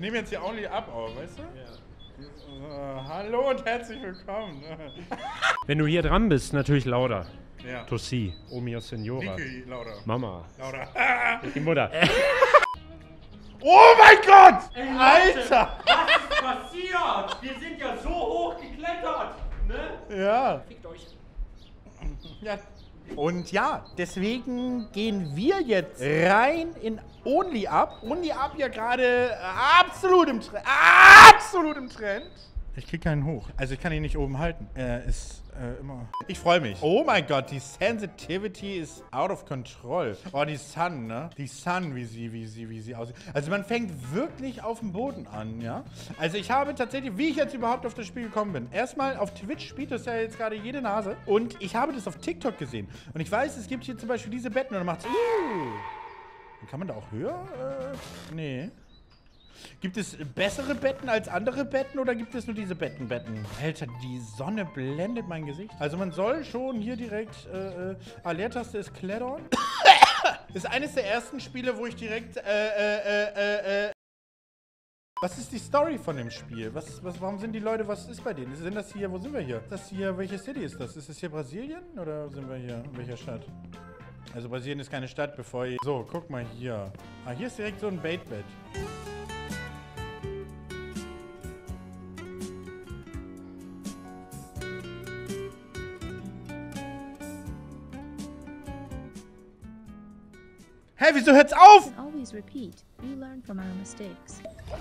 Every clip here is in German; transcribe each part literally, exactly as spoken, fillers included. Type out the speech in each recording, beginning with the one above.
nehme jetzt hier Only Up auf, weißt du? Ja. Uh, hallo und herzlich willkommen. Wenn du hier dran bist, natürlich lauter. Ja. Tossi, O mio Signora. Niki, Laura. Mama. Laura. Die Mutter. Oh mein Gott! Ey, Leute, Alter! was ist passiert? Wir sind ja so hoch geklettert, ne? Ja. Fickt euch. Ja. Und ja, deswegen gehen wir jetzt rein in Only Up. Only Up ja gerade absolut im Trend. Absolut im Trend. Ich krieg keinen hoch. Also ich kann ihn nicht oben halten. Er ist äh, immer... Ich freue mich. Oh mein Gott, die Sensitivity ist out of control. Oh, die Sun, ne? Die Sun, wie sie, wie sie, wie sie aussieht. Also man fängt wirklich auf dem Boden an, ja? Also ich habe tatsächlich, wie ich jetzt überhaupt auf das Spiel gekommen bin. Erstmal auf Twitch spielt das ja jetzt gerade jede Nase. Und ich habe das auf TikTok gesehen. Und ich weiß, es gibt hier zum Beispiel diese Betten und dann macht's... Uh, kann man da auch höher? Äh, nee. Gibt es bessere Betten als andere Betten oder gibt es nur diese Betten, Betten? Alter, die Sonne blendet mein Gesicht. Also man soll schon hier direkt, äh, äh A-Leertaste ist Klettern. Ist eines der ersten Spiele, wo ich direkt, äh, äh, äh, äh, was ist die Story von dem Spiel? Was, was, warum sind die Leute, was ist bei denen? Sind das hier, wo sind wir hier? Ist das hier, welche City ist das? Ist das hier Brasilien oder sind wir hier, in welcher Stadt? Also Brasilien ist keine Stadt, bevor ihr... So, guck mal hier. Ah, hier ist direkt so ein Baitbett. Hä, hey, wieso hört's auf? Always repeat. We learn from our mistakes.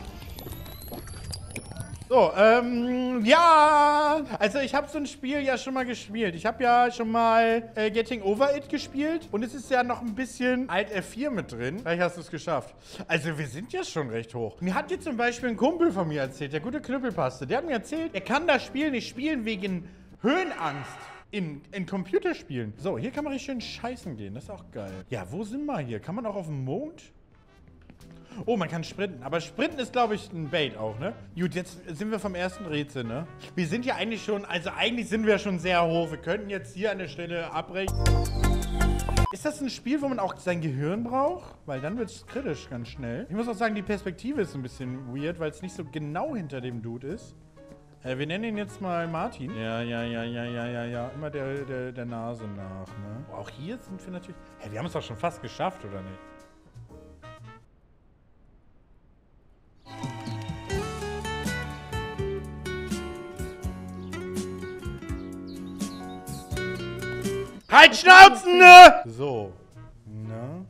So, ähm, ja. Also ich habe so ein Spiel ja schon mal gespielt. Ich habe ja schon mal äh, Getting Over It gespielt. Und es ist ja noch ein bisschen Alt F vier mit drin. Vielleicht hast du es geschafft. Also wir sind ja schon recht hoch. Mir hat jetzt zum Beispiel ein Kumpel von mir erzählt, der gute Knüppelpaste. Der hat mir erzählt, er kann das Spiel nicht spielen wegen Höhenangst. In, in Computerspielen. So, hier kann man richtig schön scheißen gehen. Das ist auch geil. Ja, wo sind wir hier? Kann man auch auf dem Mond? Oh, man kann sprinten. Aber sprinten ist, glaube ich, ein Bait auch, ne? Gut, jetzt sind wir vom ersten Rätsel, ne? Wir sind ja eigentlich schon, also eigentlich sind wir schon sehr hoch. Wir könnten jetzt hier an der Stelle abbrechen. Ist das ein Spiel, wo man auch sein Gehirn braucht? Weil dann wird es kritisch ganz schnell. Ich muss auch sagen, die Perspektive ist ein bisschen weird, weil es nicht so genau hinter dem Dude ist. Äh, wir nennen ihn jetzt mal Martin. Ja, ja, ja, ja, ja, ja, ja. Immer der, der, der Nase nach, ne? Oh, auch hier sind wir natürlich... Hä, hey, wir haben es doch schon fast geschafft, oder nicht? Halt Schnauzen, ne? So. Ne?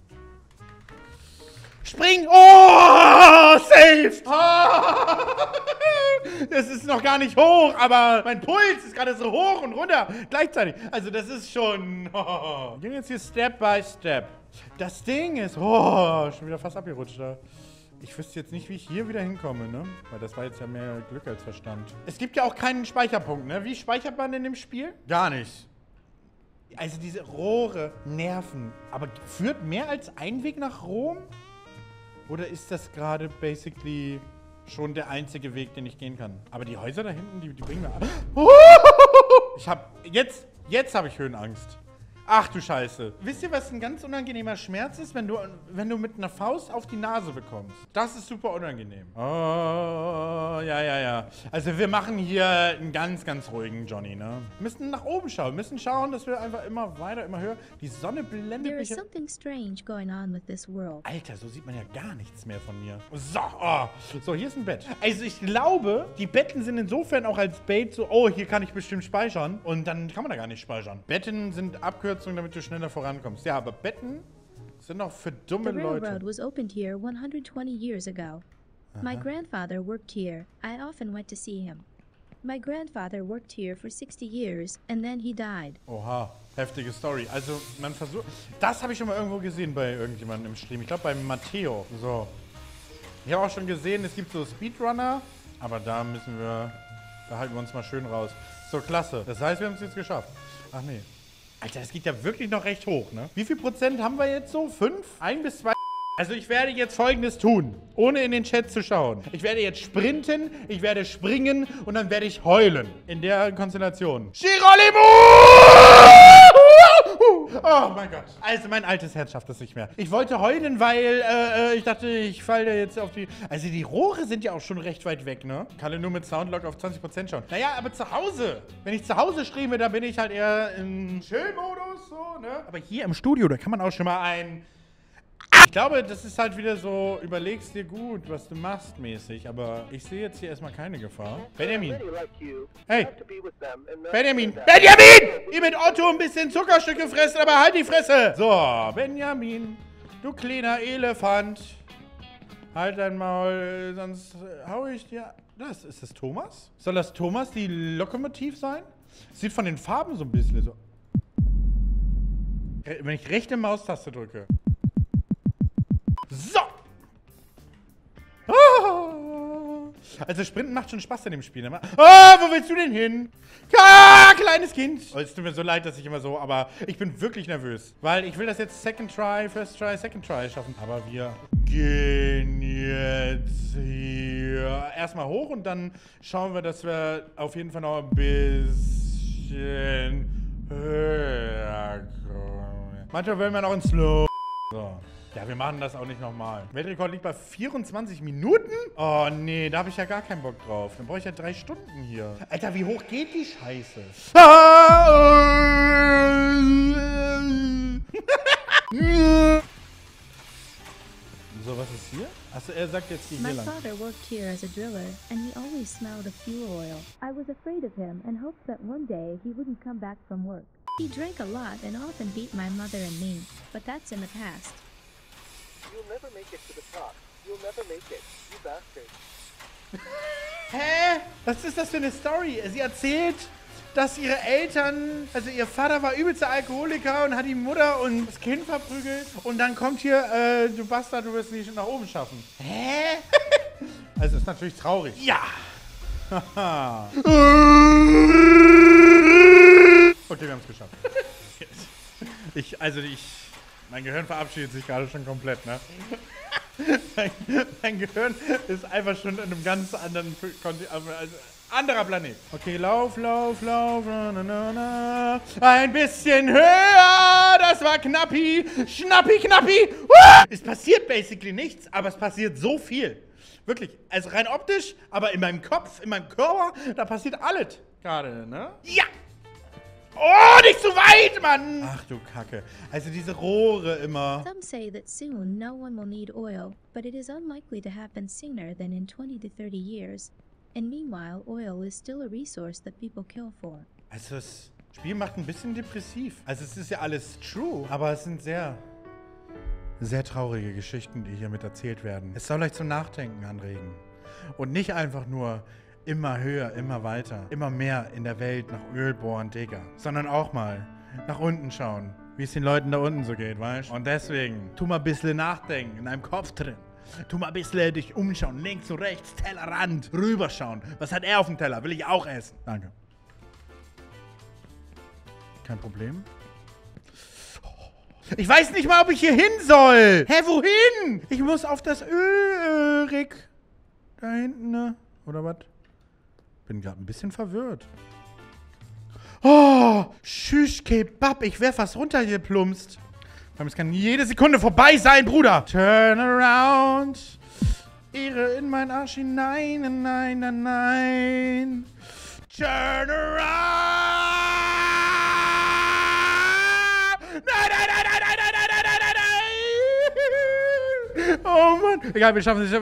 Spring! Oh! Safe! Oh. Das ist noch gar nicht hoch, aber mein Puls ist gerade so hoch und runter gleichzeitig. Also das ist schon... Oh. Wir gehen jetzt hier Step by Step. Das Ding ist... Oh, schon wieder fast abgerutscht da. Ich wüsste jetzt nicht, wie ich hier wieder hinkomme, ne? Weil das war jetzt ja mehr Glück als Verstand. Es gibt ja auch keinen Speicherpunkt, ne? Wie speichert man in dem Spiel? Gar nicht. Also diese Rohre nerven. Aber führt mehr als ein Weg nach Rom? Oder ist das gerade basically schon der einzige Weg, den ich gehen kann? Aber die Häuser da hinten, die, die bringen mir an. Ich hab... Jetzt... Jetzt habe ich Höhenangst. Ach du Scheiße. Wisst ihr, was ein ganz unangenehmer Schmerz ist, wenn du, wenn du mit einer Faust auf die Nase bekommst? Das ist super unangenehm. Oh, ja, ja, ja. Also wir machen hier einen ganz, ganz ruhigen Johnny, ne? Wir müssen nach oben schauen. Wir müssen schauen, dass wir einfach immer weiter, immer höher... Die Sonne blendet There mich... is something strange going on with this world. Alter, so sieht man ja gar nichts mehr von mir. So, oh. So, hier ist ein Bett. Also ich glaube, die Betten sind insofern auch als Bait so, oh, hier kann ich bestimmt speichern. Und dann kann man da gar nicht speichern. Betten sind Abkürzungen, damit du schneller vorankommst. Ja, aber Betten sind auch für dumme The Leute. railroad was opened here one hundred twenty years ago. My grandfather worked here. I often went to see him. My grandfather worked here for sixty years and then he died. Oha, heftige Story. Also man versucht... Das habe ich schon mal irgendwo gesehen bei irgendjemandem im Stream. Ich glaube bei Matteo. So. Ich habe auch schon gesehen, es gibt so Speedrunner. Aber da müssen wir... Da halten wir uns mal schön raus. So, klasse. Das heißt, wir haben es jetzt geschafft. Ach nee. Alter, das geht ja wirklich noch recht hoch, ne? Wie viel Prozent haben wir jetzt so? Fünf? Ein bis zwei? Also ich werde jetzt Folgendes tun, ohne in den Chat zu schauen. Ich werde jetzt sprinten, ich werde springen und dann werde ich heulen. In der Konstellation. Girolimo! Oh mein Gott. Also mein altes Herz schafft das nicht mehr. Ich wollte heulen, weil äh, ich dachte, ich falle jetzt auf die... Also die Rohre sind ja auch schon recht weit weg, ne? Kann ja nur mit Soundlock auf zwanzig Prozent schauen. Naja, aber zu Hause. Wenn ich zu Hause streame, dann bin ich halt eher im Chill-Modus, so, ne? Aber hier im Studio, da kann man auch schon mal ein... Ich glaube, das ist halt wieder so, überlegst dir gut, was du machst mäßig. Aber ich sehe jetzt hier erstmal keine Gefahr. Benjamin. Hey. Benjamin. Benjamin! Ihr mit Otto ein bisschen Zuckerstücke fressen, aber halt die Fresse. So, Benjamin. Du kleiner Elefant. Halt dein Maul, sonst hau ich dir... Das, ist das Thomas? Soll das Thomas die Lokomotiv sein? Sieht von den Farben so ein bisschen so... Wenn ich rechte Maustaste drücke. So! Oh. Also Sprinten macht schon Spaß in dem Spiel. Ne? Oh, wo willst du denn hin? Ah, kleines Kind! Oh, es tut mir so leid, dass ich immer so, aber ich bin wirklich nervös. Weil ich will das jetzt Second Try, First Try, Second Try schaffen. Aber wir gehen jetzt hier erstmal hoch und dann schauen wir, dass wir auf jeden Fall noch ein bisschen höher kommen. Manchmal wollen wir noch in Slow. So. Ja, wir machen das auch nicht nochmal. Weltrekord liegt bei vierundzwanzig Minuten? Oh, nee, da habe ich ja gar keinen Bock drauf. Dann brauche ich ja drei Stunden hier. Alter, wie hoch geht die Scheiße? So, was ist hier? Achso, er sagt jetzt hier, My hier lang. father worked here as a driller, and he always smelled of fuel oil. I was afraid of him and hoped that one day he wouldn't come back from work. He drank a lot and often beat my mother and me, but that's in the past. You'll never make it to the top. You'll never make it, you bastard. Hä? Was ist das für eine Story? Sie erzählt, dass ihre Eltern, also ihr Vater war übelster Alkoholiker und hat die Mutter und das Kind verprügelt. Und dann kommt hier, äh, du Bastard, du wirst es nicht nach oben schaffen. Hä? Also ist natürlich traurig. Ja! Okay, wir haben es geschafft. Ich, also ich, mein Gehirn verabschiedet sich gerade schon komplett, ne? Mein, mein Gehirn ist einfach schon in einem ganz anderen, also anderer Planet. Okay, lauf, lauf, lauf, na, na, na, na. Ein bisschen höher, das war knappi, schnappi, knappi. Uh! Es passiert basically nichts, aber es passiert so viel. Wirklich, also rein optisch, aber in meinem Kopf, in meinem Körper, da passiert alles gerade, ne? Ja! Oh, nicht zu weit, Mann! Ach du Kacke. Also diese Rohre immer. Some say that soon no one will need oil, but it is unlikely to happen sooner than in twenty to thirty years. And meanwhile, oil is still a resource that people kill for. Also das Spiel macht ein bisschen depressiv. Also es ist ja alles true, aber es sind sehr, sehr traurige Geschichten, die hiermit erzählt werden. Es soll euch zum Nachdenken anregen. Und nicht einfach nur immer höher, immer weiter, immer mehr in der Welt nach Öl bohren, Digga. Sondern auch mal nach unten schauen, wie es den Leuten da unten so geht, weißt du? Und deswegen, tu mal ein bisschen nachdenken, in deinem Kopf drin. Tu mal ein bisschen dich umschauen, links und rechts, Tellerrand, rüberschauen. Was hat er auf dem Teller? Will ich auch essen. Danke. Kein Problem. Ich weiß nicht mal, ob ich hier hin soll. Hä, wohin? Ich muss auf das Öl, Rick. Da hinten, ne? Oder was? Bin gerade ein bisschen verwirrt. Oh, Shish Kebab. Ich wäre fast runtergeplumpst. Es kann jede Sekunde vorbei sein, Bruder. Turn around. Ehre in mein Arsch hinein. Nein, nein, nein. Turn around. Nein, nein, nein, nein, nein, nein, nein, nein, nein, nein. Oh Mann. Egal, wir schaffen es.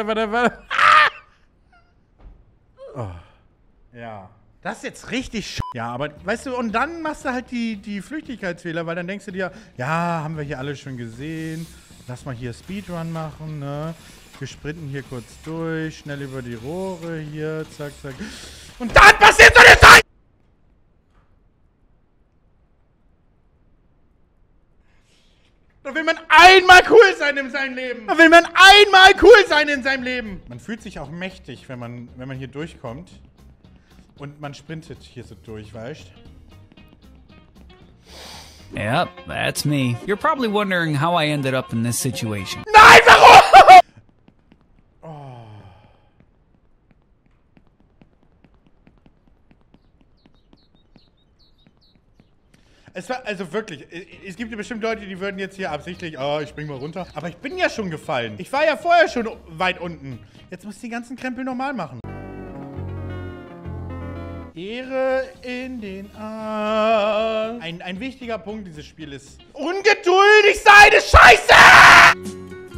Oh. Ja. Das ist jetzt richtig sch... Ja, aber weißt du, und dann machst du halt die, die Flüchtigkeitsfehler, weil dann denkst du dir, ja, haben wir hier alle schon gesehen. Lass mal hier Speedrun machen, ne? Wir sprinten hier kurz durch, schnell über die Rohre hier, zack, zack. Und dann passiert so eine Zeit! Da will man einmal cool sein in seinem Leben. Da will man einmal cool sein in seinem Leben. Man fühlt sich auch mächtig, wenn man, wenn man hier durchkommt. Und man sprintet hier so durch, weißt du? Yep, that's me. You're probably wondering how I ended up in this situation. Nein, warum? Oh. Es war, also wirklich, es gibt ja bestimmt Leute, die würden jetzt hier absichtlich, oh, ich spring mal runter. Aber ich bin ja schon gefallen. Ich war ja vorher schon weit unten. Jetzt muss ich die ganzen Krempel normal machen. Ehre in den Arm. Ein, ein wichtiger Punkt dieses Spiels ist ungeduldig sein ist scheiße!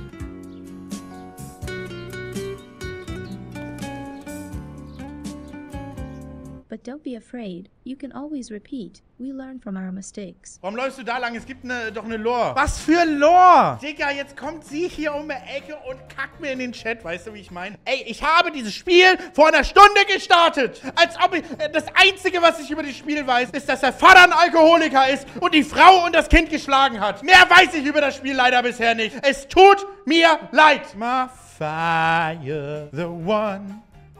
But don't be afraid. You can always repeat. We learn from our mistakes. Warum läufst du da lang? Es gibt ne, doch eine Lore. Was für Lore? Digga, jetzt kommt sie hier um die Ecke und kackt mir in den Chat. Weißt du, wie ich meine? Ey, ich habe dieses Spiel vor einer Stunde gestartet. Als ob ich... Das Einzige, was ich über das Spiel weiß, ist, dass der Vater ein Alkoholiker ist und die Frau und das Kind geschlagen hat. Mehr weiß ich über das Spiel leider bisher nicht. Es tut mir leid. My fire, the one...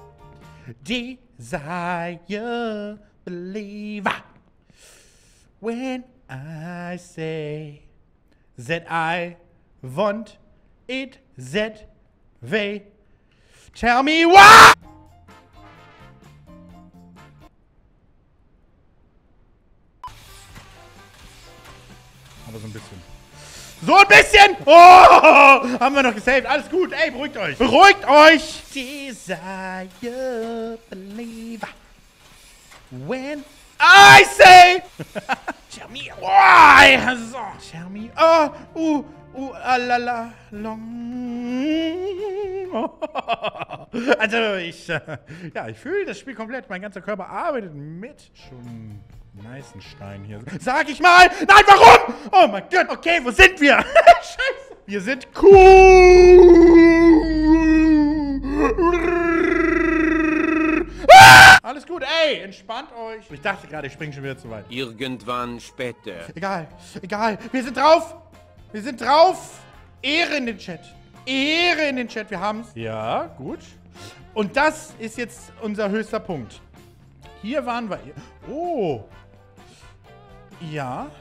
Desire, believer. When I say that I want it that way, tell me why. Aber so ein bisschen. So ein bisschen! Oh! Haben wir noch gesaved. Alles gut. Ey, beruhigt euch. Beruhigt euch! Desire, believer. When I say... Tell me... Oh, so. Tell me... Oh, uh, uh, alala, long... Also, ich... Ja, ich fühle das Spiel komplett. Mein ganzer Körper arbeitet mit. Schon... Neißenstein hier. Sag ich mal! Nein, warum? Oh mein Gott, okay, wo sind wir? Scheiße. Wir sind cool. Ah! Alles gut, ey, entspannt euch. Ich dachte gerade, ich springe schon wieder zu weit. Irgendwann später. Egal, egal. Wir sind drauf. Wir sind drauf. Ehre in den Chat. Ehre in den Chat, wir haben's. Ja, gut. Und das ist jetzt unser höchster Punkt. Hier waren wir. Oh. Ja.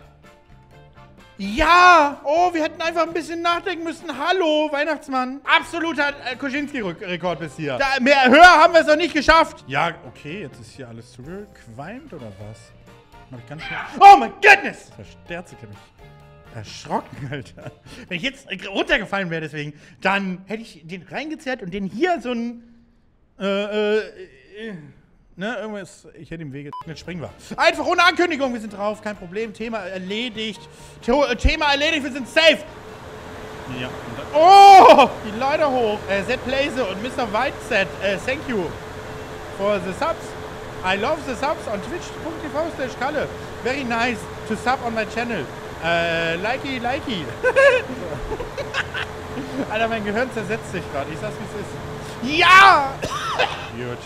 Ja! Oh, wir hätten einfach ein bisschen nachdenken müssen. Hallo, Weihnachtsmann. Absoluter äh, Koschinski-Rekord bis hier. Da, mehr, höher haben wir es noch nicht geschafft. Ja, okay, jetzt ist hier alles zugequalmt oder was? Mach ich ganz schnell. Oh mein Goodness! Verstärzt mich. Erschrocken, Alter. Wenn ich jetzt runtergefallen wäre deswegen, dann hätte ich den reingezerrt und den hier so ein... Äh, äh... Ne, irgendwas, ich hätte im Wege. Jetzt springen wir. Einfach ohne Ankündigung, wir sind drauf, kein Problem. Thema erledigt. The Thema erledigt, wir sind safe. Ja. Oh, die Leiter hoch. Äh, Zed Blaze und Mister Whiteset, äh, thank you for the subs. I love the subs on twitch punkt t v slash Kalle. Very nice to sub on my channel. Äh, likey, likey. Alter, mein Gehirn zersetzt sich gerade. Ich sag's, wie es ist. Ja! Gut.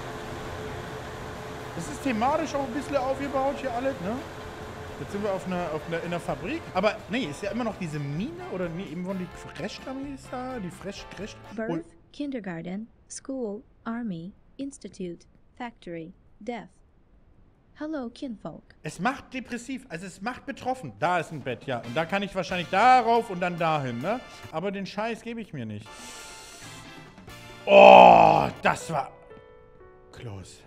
Das ist thematisch auch ein bisschen aufgebaut hier alles, ne? Jetzt sind wir auf einer, auf einer, in einer Fabrik. Aber nee, ist ja immer noch diese Mine oder nee, eben von die Fresh-Armee ist da, die Fresh-Fresh. Birth, kindergarten, school, army, institute, factory, death. Hello, kinfolk. Es macht depressiv, also es macht betroffen. Da ist ein Bett, ja. Und da kann ich wahrscheinlich darauf und dann dahin, ne? Aber den Scheiß gebe ich mir nicht. Oh, das war close.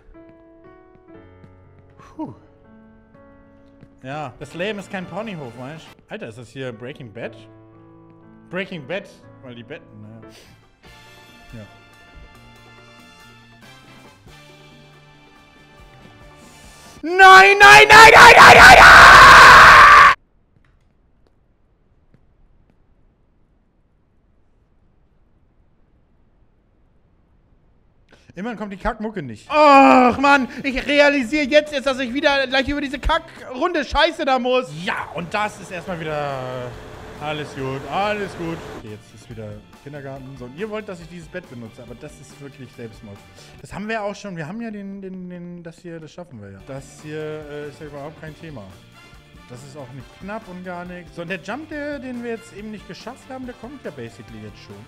Puh. Ja, das Leben ist kein Ponyhof, weißt du? Alter, ist das hier Breaking Bad? Breaking Bad, weil die Betten, naja. Ja. Nein, nein, nein, nein, nein, nein, nein! Immerhin kommt die Kackmucke nicht. Ach, Mann, ich realisiere jetzt erst, dass ich wieder gleich über diese Kackrunde Scheiße da muss. Ja, und das ist erstmal wieder alles gut, alles gut. Okay, jetzt ist wieder Kindergarten. So, und ihr wollt, dass ich dieses Bett benutze, aber das ist wirklich Selbstmord. Das haben wir auch schon. Wir haben ja den, den, den, das hier, das schaffen wir ja. Das hier äh, ist ja überhaupt kein Thema. Das ist auch nicht knapp und gar nichts. So, und der Jump, der, den wir jetzt eben nicht geschafft haben, der kommt ja basically jetzt schon.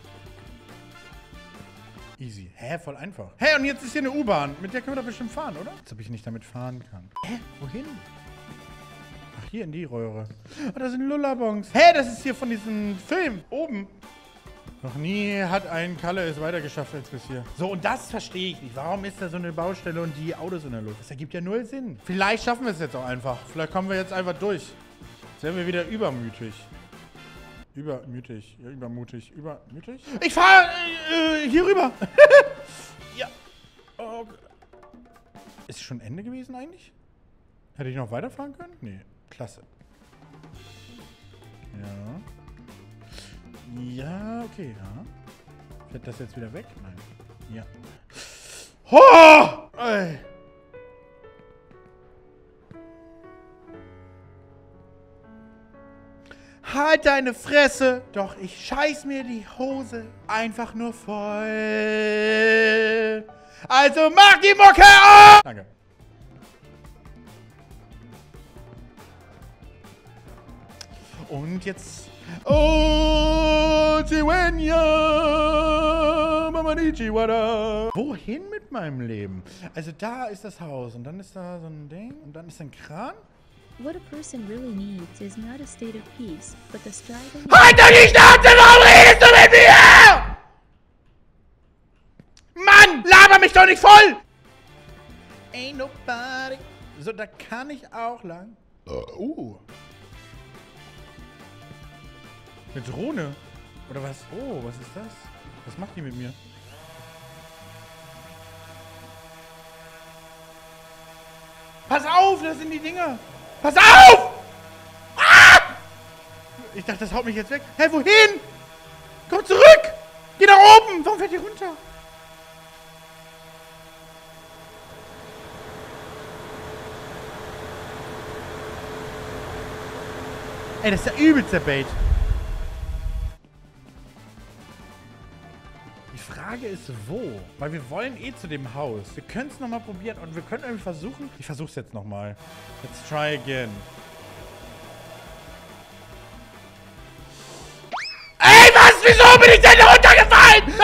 Easy. Hä, voll einfach. Hä, und jetzt ist hier eine U-Bahn. Mit der können wir doch bestimmt fahren, oder? Als ob ich nicht damit fahren kann. Hä, wohin? Ach, hier in die Röhre. Oh, da sind Lullabons. Hä, das ist hier von diesem Film. Oben. Noch nie hat ein Kalle es weiter geschafft als bis hier. So, und das verstehe ich nicht. Warum ist da so eine Baustelle und die Autos in der Luft? Das ergibt ja null Sinn. Vielleicht schaffen wir es jetzt auch einfach. Vielleicht kommen wir jetzt einfach durch. Jetzt werden wir wieder übermütig. Übermütig. Ja, übermutig. Übermütig? Ich fahre äh, hier rüber. Ja. Oh. Ist schon Ende gewesen eigentlich? Hätte ich noch weiterfahren können? Nee. Klasse. Ja. Ja, okay, ja. Fährt das jetzt wieder weg? Nein. Ja. Oh! Ey. Halt deine Fresse! Doch ich scheiß mir die Hose einfach nur voll. Also mach die Mucke auf! Danke. Und jetzt... Oh, Chihuahua, Mama di Chihuahua. Wohin mit meinem Leben? Also da ist das Haus und dann ist da so ein Ding und dann ist ein Kran. What a person really needs is not a state of peace, but the striving... Halt doch die Schnauze, warum redest du mit mir? Mann, laber mich doch nicht voll! Ain't nobody... So, da kann ich auch lang. Uh. Eine Drohne? Oder was? Oh, was ist das? Was macht die mit mir? Pass auf, das sind die Dinger! Pass auf! Ah! Ich dachte, das haut mich jetzt weg. Hä, wohin? Komm zurück! Geh nach oben! Warum fährt ihr runter? Ey, das ist der übelste Bait. Die Frage ist, wo? Weil wir wollen eh zu dem Haus. Wir können es nochmal probieren und wir können irgendwie versuchen... Ich versuch's jetzt nochmal. Let's try again. Ey, was? Wieso bin ich denn runtergefallen?